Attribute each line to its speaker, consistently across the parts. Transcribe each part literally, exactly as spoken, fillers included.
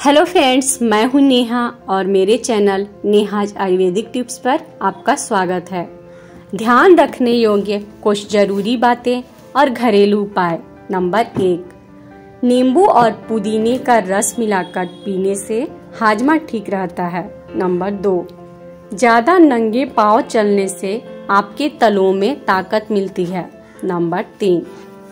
Speaker 1: Hello friends, मैं हूं नेहा और मेरे चैनल नेहाज आयुर्वेदिक टिप्स पर आपका स्वागत है। ध्यान रखने योग्य कुछ जरूरी बातें और घरेलू उपाय। नंबर एक, नींबू और पुदीने का रस मिलाकर पीने से हाजमा ठीक रहता है। नंबर दो, ज्यादा नंगे पांव चलने से आपके तलों में ताकत मिलती है। नंबर तीन,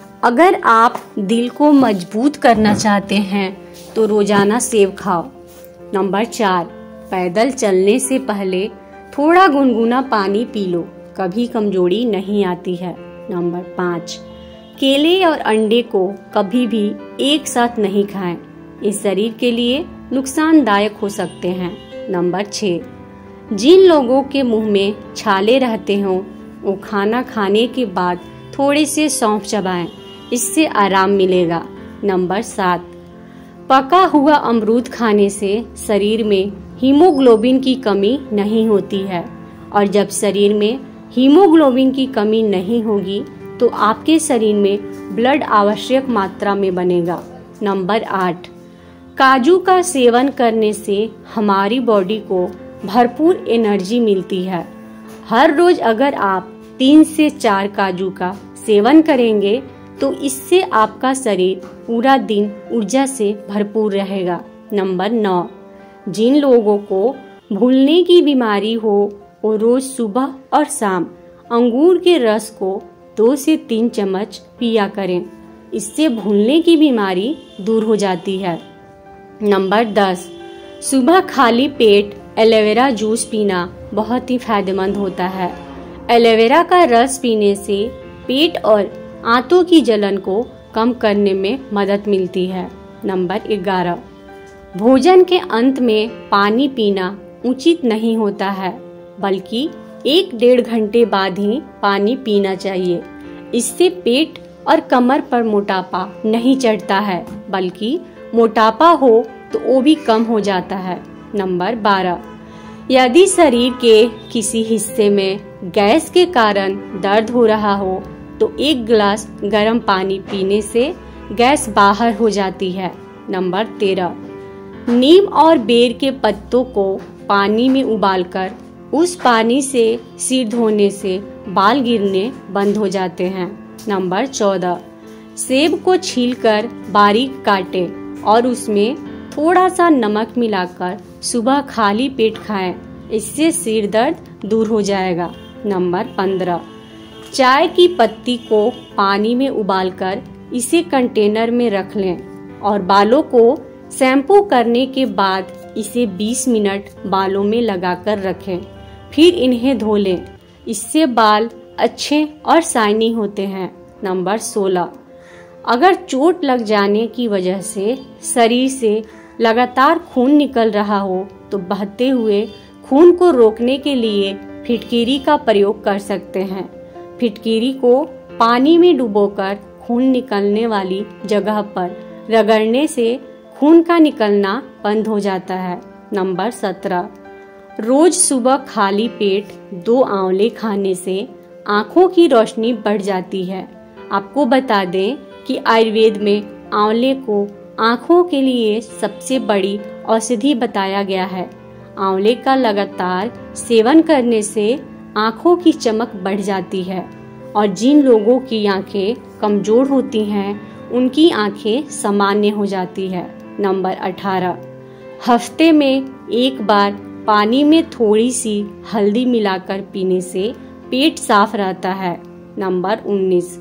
Speaker 1: अगर आप दिल को मजबूत करना चाहते हैं तो रोजाना सेब खाओ। नंबर चार, पैदल चलने से पहले थोड़ा गुनगुना पानी पी लो, कभी कमजोरी नहीं आती है। नंबर पाँच, केले और अंडे को कभी भी एक साथ नहीं खाएं, इस शरीर के लिए नुकसानदायक हो सकते हैं। नंबर छः, जिन लोगों के मुंह में छाले रहते हों वो खाना खाने के बाद थोड़े से सौंफ चबाएं, इससे आराम मिलेगा। नंबर सात, पका हुआ अमरूद खाने से शरीर में हीमोग्लोबिन की कमी नहीं होती है, और जब शरीर में हीमोग्लोबिन की कमी नहीं होगी तो आपके शरीर में ब्लड आवश्यक मात्रा में बनेगा। नंबर आठ, काजू का सेवन करने से हमारी बॉडी को भरपूर एनर्जी मिलती है। हर रोज अगर आप तीन से चार काजू का सेवन करेंगे तो इससे आपका शरीर पूरा दिन ऊर्जा से भरपूर रहेगा। नंबर नौ, जिन लोगों को भूलने की बीमारी हो वो रोज सुबह और शाम अंगूर के रस को दो से तीन चम्मच पिया करें, इससे भूलने की बीमारी दूर हो जाती है। नंबर दस, सुबह खाली पेट एलोवेरा जूस पीना बहुत ही फायदेमंद होता है। एलोवेरा का रस पीने से पेट और आंतों की जलन को कम करने में मदद मिलती है। नंबर ग्यारह, भोजन के अंत में पानी पीना उचित नहीं होता है, बल्कि एक डेढ़ घंटे बाद ही पानी पीना चाहिए। इससे पेट और कमर पर मोटापा नहीं चढ़ता है, बल्कि मोटापा हो तो वो भी कम हो जाता है। नंबर बारह, यदि शरीर के किसी हिस्से में गैस के कारण दर्द हो रहा हो तो एक गिलास गर्म पानी पीने से गैस बाहर हो जाती है। नंबर तेरह, नीम और बेर के पत्तों को पानी में उबालकर उस पानी से सिर धोने से बाल गिरने बंद हो जाते हैं। नंबर चौदह, सेब को छीलकर बारीक काटें और उसमें थोड़ा सा नमक मिलाकर सुबह खाली पेट खाएं, इससे सिर दर्द दूर हो जाएगा। नंबर पंद्रह, चाय की पत्ती को पानी में उबालकर इसे कंटेनर में रख लें और बालों को शैम्पू करने के बाद इसे बीस मिनट बालों में लगाकर रखें, फिर इन्हें धो लें, इससे बाल अच्छे और शाइनी होते हैं। नंबर सोलह, अगर चोट लग जाने की वजह से शरीर से लगातार खून निकल रहा हो तो बहते हुए खून को रोकने के लिए फिटकिरी का प्रयोग कर सकते हैं। फिटकिरी को पानी में डुबोकर खून निकलने वाली जगह पर रगड़ने से खून का निकलना बंद हो जाता है। नंबर सत्रह, रोज सुबह खाली पेट दो आंवले खाने से आँखों की रोशनी बढ़ जाती है। आपको बता दें कि आयुर्वेद में आंवले को आँखों के लिए सबसे बड़ी औषधि बताया गया है। आंवले का लगातार सेवन करने से आँखों की चमक बढ़ जाती है, और जिन लोगों की आँखें कमजोर होती हैं उनकी आँखें सामान्य हो जाती है। नंबर अठारह, हफ्ते में एक बार पानी में थोड़ी सी हल्दी मिलाकर पीने से पेट साफ रहता है। नंबर उन्नीस,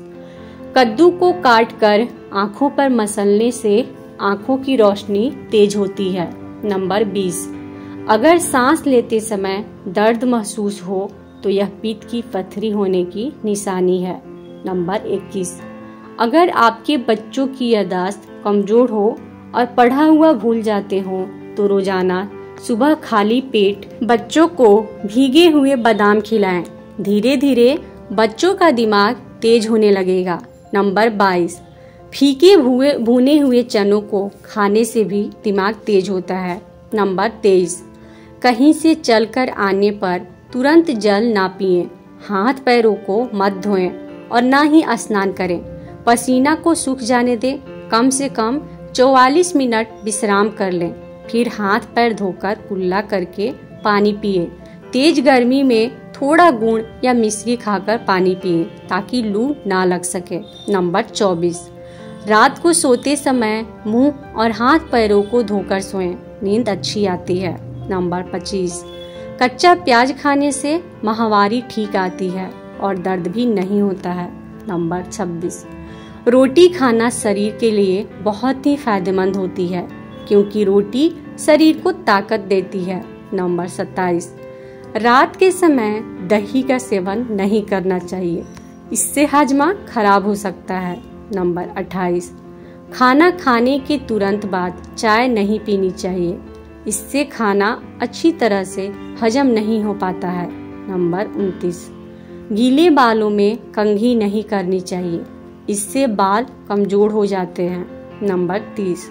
Speaker 1: कद्दू को काटकर आँखों पर मसलने से आँखों की रोशनी तेज होती है। नंबर बीस, अगर सांस लेते समय दर्द महसूस हो तो यह पित्त की पथरी होने की निशानी है। नंबर इक्कीस, अगर आपके बच्चों की याददाश्त कमजोर हो और पढ़ा हुआ भूल जाते हो तो रोजाना सुबह खाली पेट बच्चों को भीगे हुए बादाम खिलाएं, धीरे धीरे बच्चों का दिमाग तेज होने लगेगा। नंबर बाईस, फीके भुए भुने हुए चनों को खाने से भी दिमाग तेज होता है। नंबर तेईस, कहीं से चलकर आने पर तुरंत जल ना पिएं, हाथ पैरों को मत धोएं और ना ही स्नान करें। पसीना को सूख जाने दें, कम से कम चौवालीस मिनट विश्राम कर लें, फिर हाथ पैर धोकर कुल्ला करके पानी पिए। तेज गर्मी में थोड़ा गुड़ या मिश्री खाकर पानी पिए ताकि लू ना लग सके। नंबर चौबीस, रात को सोते समय मुंह और हाथ पैरों को धोकर सोएं, नींद अच्छी आती है। नंबर पच्चीस, कच्चा प्याज खाने से माहवारी ठीक आती है और दर्द भी नहीं होता है। नंबर छब्बीस, रोटी खाना शरीर के लिए बहुत ही फायदेमंद होती है क्योंकि रोटी शरीर को ताकत देती है। नंबर सत्ताईस, रात के समय दही का सेवन नहीं करना चाहिए, इससे हाजमा खराब हो सकता है। नंबर अट्ठाईस, खाना खाने के तुरंत बाद चाय नहीं पीनी चाहिए, इससे खाना अच्छी तरह से हजम नहीं हो पाता है। नंबर उनतीस, गीले बालों में कंघी नहीं करनी चाहिए, इससे बाल कमजोर हो जाते हैं। नंबर तीस,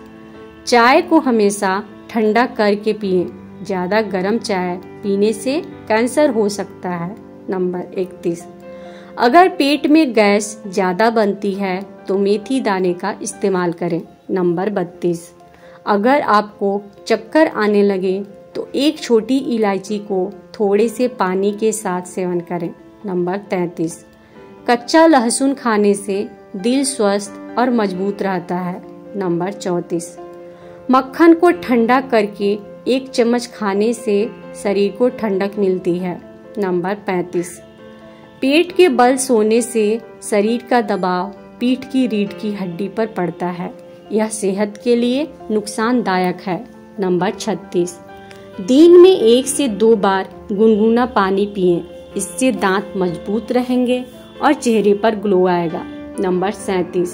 Speaker 1: चाय को हमेशा ठंडा करके पिएं, ज्यादा गर्म चाय पीने से कैंसर हो सकता है। नंबर इकतीस, अगर पेट में गैस ज्यादा बनती है तो मेथी दाने का इस्तेमाल करें। नंबर बत्तीस, अगर आपको चक्कर आने लगे तो एक छोटी इलायची को थोड़े से पानी के साथ सेवन करें। नंबर तैंतीस, कच्चा लहसुन खाने से दिल स्वस्थ और मजबूत रहता है। नंबर चौंतीस, मक्खन को ठंडा करके एक चम्मच खाने से शरीर को ठंडक मिलती है। नंबर पैंतीस, पेट के बल सोने से शरीर का दबाव पीठ की रीढ़ की हड्डी पर पड़ता है, यह सेहत के लिए नुकसानदायक है। नंबर छत्तीस, दिन में एक से दो बार गुनगुना पानी पिएं, इससे दांत मजबूत रहेंगे और चेहरे पर ग्लो आएगा। नंबर सैंतीस,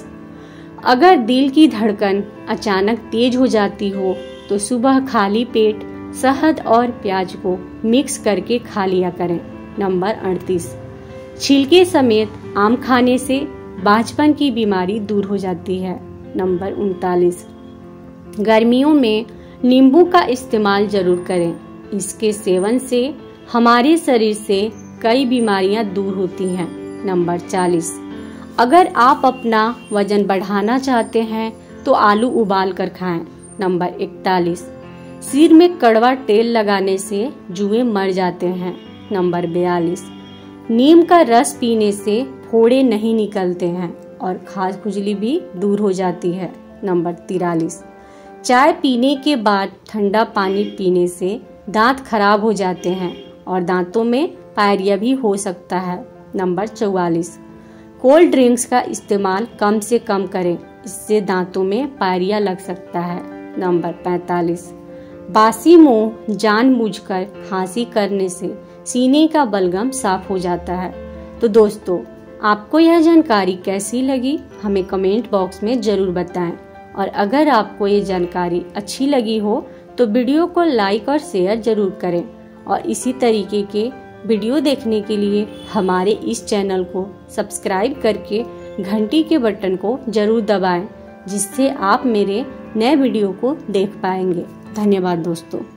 Speaker 1: अगर दिल की धड़कन अचानक तेज हो जाती हो तो सुबह खाली पेट शहद और प्याज को मिक्स करके खा लिया करें। नंबर अड़तीस, छिलके समेत आम खाने से बांझपन की बीमारी दूर हो जाती है। नंबर उनतालीस, गर्मियों में नींबू का इस्तेमाल जरूर करें, इसके सेवन से हमारे शरीर से कई बीमारियां दूर होती हैं। नंबर चालीस, अगर आप अपना वजन बढ़ाना चाहते हैं तो आलू उबाल कर खाएं। नंबर इकतालीस, सिर में कड़वा तेल लगाने से जुएं मर जाते हैं। नंबर बयालीस, नीम का रस पीने से फोड़े नहीं निकलते हैं और खाज खुजली भी दूर हो जाती है। नंबर तिरालीस, चाय पीने के बाद ठंडा पानी पीने से दांत खराब हो जाते हैं और दांतों में पायरिया भी हो सकता है। नंबर चौवालीस, कोल्ड ड्रिंक्स का इस्तेमाल कम से कम करें, इससे दांतों में पायरिया लग सकता है। नंबर पैंतालीस, बासी मुंह जानबूझकर खांसी करने से सीने का बलगम साफ हो जाता है। तो दोस्तों, आपको यह जानकारी कैसी लगी हमें कमेंट बॉक्स में जरूर बताएं और अगर आपको ये जानकारी अच्छी लगी हो तो वीडियो को लाइक और शेयर जरूर करें और इसी तरीके के वीडियो देखने के लिए हमारे इस चैनल को सब्सक्राइब करके घंटी के बटन को जरूर दबाएं, जिससे आप मेरे नए वीडियो को देख पाएंगे। धन्यवाद दोस्तों।